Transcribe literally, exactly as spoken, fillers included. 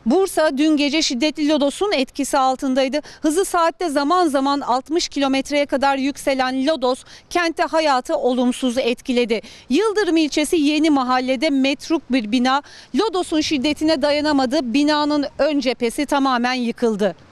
Bursa dün gece şiddetli lodosun etkisi altındaydı. Hızı saatte zaman zaman altmış kilometreye kadar yükselen lodos kentte hayatı olumsuz etkiledi. Yıldırım ilçesi Yeni Mahalle'de metruk bir bina lodosun şiddetine dayanamadı. Binanın ön cephesi tamamen yıkıldı.